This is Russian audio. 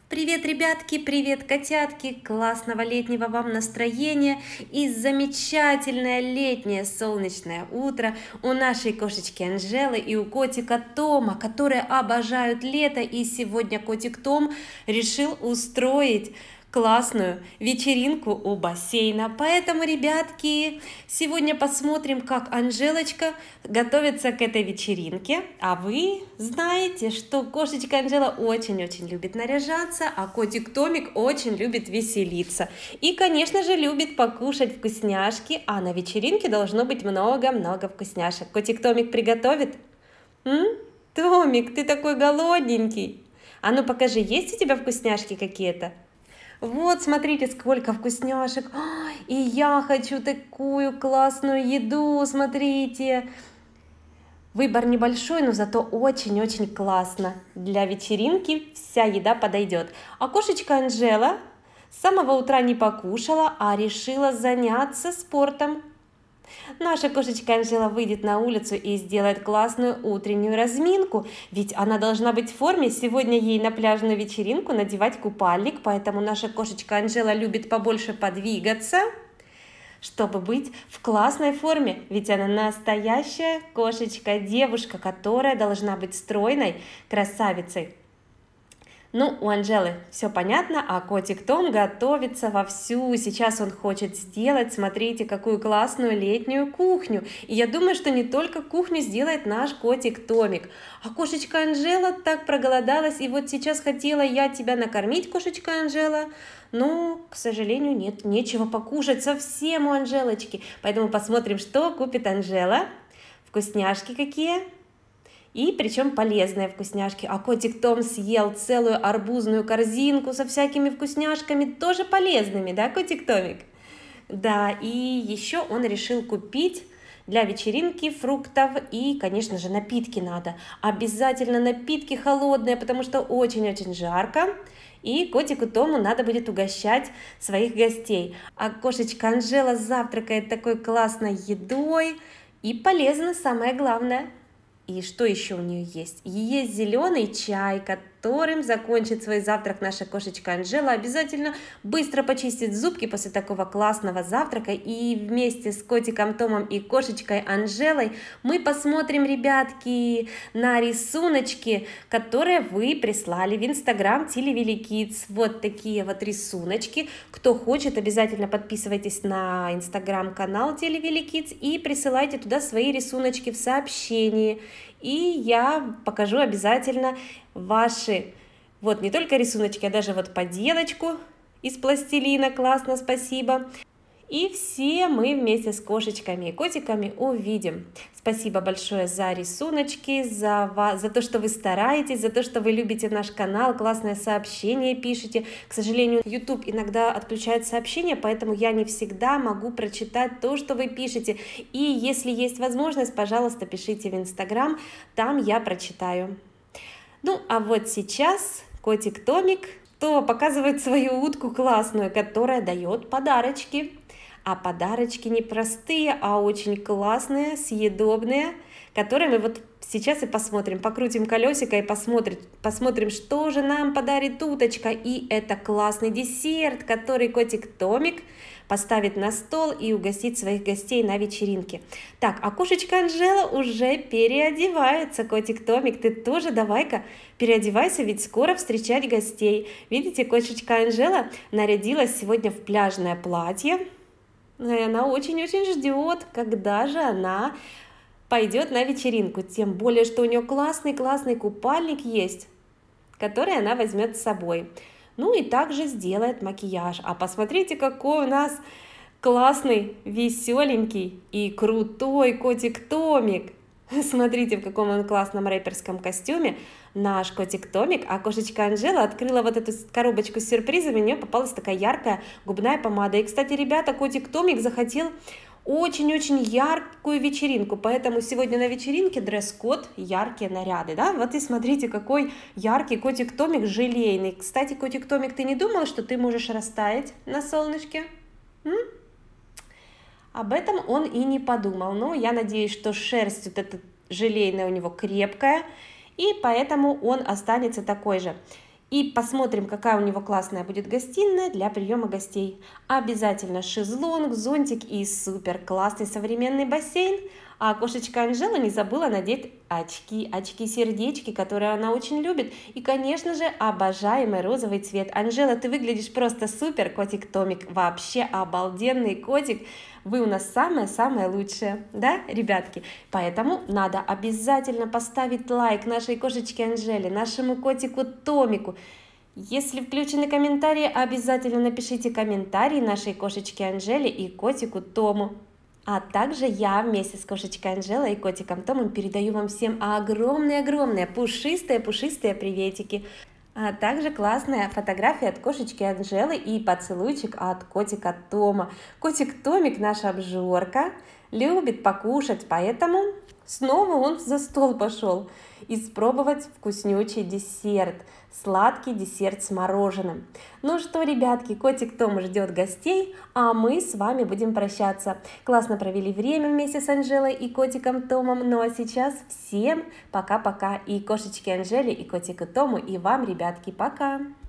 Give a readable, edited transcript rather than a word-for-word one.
Привет, ребятки, привет, котятки, классного летнего вам настроения и замечательное летнее солнечное утро у нашей кошечки Анжелы и у котика Тома, которые обожают лето, и сегодня котик Том решил устроить классную вечеринку у бассейна. Поэтому, ребятки, сегодня посмотрим, как Анжелочка готовится к этой вечеринке. А вы знаете, что кошечка Анжела очень-очень любит наряжаться, а котик Томик очень любит веселиться. И, конечно же, любит покушать вкусняшки, а на вечеринке должно быть много-много вкусняшек. Котик Томик приготовит? Томик, ты такой голодненький. А ну покажи, есть у тебя вкусняшки какие-то? Вот, смотрите, сколько вкусняшек. И я хочу такую классную еду, смотрите. Выбор небольшой, но зато очень-очень классно. Для вечеринки вся еда подойдет. А кошечка Анжела с самого утра не покушала, а решила заняться спортом. Наша кошечка Анжела выйдет на улицу и сделает классную утреннюю разминку, ведь она должна быть в форме. Сегодня ей на пляжную вечеринку надевать купальник, поэтому наша кошечка Анжела любит побольше подвигаться, чтобы быть в классной форме, ведь она настоящая кошечка, девушка, которая должна быть стройной, красавицей. Ну, у Анжелы все понятно, а котик Том готовится вовсю. Сейчас он хочет сделать, смотрите, какую классную летнюю кухню. И я думаю, что не только кухню сделает наш котик Томик. А кошечка Анжела так проголодалась, и вот сейчас хотела я тебя накормить, кошечка Анжела. Но, к сожалению, нет, нечего покушать совсем у Анжелочки. Поэтому посмотрим, что купит Анжела. Вкусняшки какие. И причем полезные вкусняшки. А котик Том съел целую арбузную корзинку со всякими вкусняшками, тоже полезными, да, котик Томик? Да, и еще он решил купить для вечеринки фруктов и, конечно же, напитки надо. Обязательно напитки холодные, потому что очень-очень жарко. И котику Тому надо будет угощать своих гостей. А кошечка Анжела завтракает такой классной едой. И полезно, самое главное. И что еще у нее есть? Есть зеленый чай, которым закончит свой завтрак наша кошечка Анжела. Обязательно быстро почистит зубки после такого классного завтрака. И вместе с котиком Томом и кошечкой Анжелой мы посмотрим, ребятки, на рисуночки, которые вы прислали в Инстаграм Телевили Kids. Вот такие вот рисуночки. Кто хочет, обязательно подписывайтесь на Инстаграм-канал Телевили Kids и присылайте туда свои рисуночки в сообщении. И я покажу обязательно ваши, вот не только рисуночки, а даже вот поделочку из пластилина, классно, спасибо. И все мы вместе с кошечками и котиками увидим. Спасибо большое за рисуночки, за то, что вы стараетесь, за то, что вы любите наш канал, классные сообщения пишете. К сожалению, YouTube иногда отключает сообщения, поэтому я не всегда могу прочитать то, что вы пишете. И если есть возможность, пожалуйста, пишите в Инстаграм, там я прочитаю. Ну, а вот сейчас котик Томик показывает свою утку классную, которая дает подарочки. А подарочки не простые, а очень классные, съедобные, которые мы вот сейчас и посмотрим. Покрутим колесико и посмотрим, что же нам подарит уточка. И это классный десерт, который котик Томик поставит на стол и угостит своих гостей на вечеринке. Так, а кошечка Анжела уже переодевается. Котик Томик, ты тоже давай-ка переодевайся, ведь скоро встречать гостей. Видите, кошечка Анжела нарядилась сегодня в пляжное платье. И она очень-очень ждет, когда же она пойдет на вечеринку. Тем более, что у нее классный купальник есть, который она возьмет с собой. Ну и также сделает макияж. А посмотрите, какой у нас классный, веселенький и крутой котик Томик. Смотрите, в каком он классном рэперском костюме наш котик Томик, а кошечка Анжела открыла вот эту коробочку с сюрпризами, у нее попалась такая яркая губная помада. И, кстати, ребята, котик Томик захотел очень-очень яркую вечеринку, поэтому сегодня на вечеринке дресс-код яркие наряды, да? Вот и смотрите, какой яркий котик Томик, желейный. Кстати, котик Томик, ты не думал, что ты можешь растаять на солнышке? Об этом он и не подумал, но я надеюсь, что шерсть вот эта желейная у него крепкая, и поэтому он останется такой же. И посмотрим, какая у него классная будет гостиная для приема гостей. Обязательно шезлонг, зонтик и супер классный современный бассейн. А кошечка Анжела не забыла надеть очки, очки-сердечки, которые она очень любит. И, конечно же, обожаемый розовый цвет. Анжела, ты выглядишь просто супер, котик Томик. Вообще обалденный котик. Вы у нас самое-самое лучшее, да, ребятки? Поэтому надо обязательно поставить лайк нашей кошечке Анжеле, нашему котику Томику. Если включены комментарии, обязательно напишите комментарий нашей кошечке Анжеле и котику Тому. А также я вместе с кошечкой Анжелой и котиком Томом передаю вам всем огромные-огромные пушистые приветики. А также классная фотография от кошечки Анжелы и поцелуйчик от котика Тома. Котик Томик, наша обжорка, любит покушать, поэтому снова он за стол пошел испробовать вкуснючий десерт, сладкий десерт с мороженым. Ну что, ребятки, котик Том ждет гостей, а мы с вами будем прощаться. Классно провели время вместе с Анжелой и котиком Томом, ну а сейчас всем пока-пока и кошечке Анжеле, и котику Тому, и вам, ребятки, пока!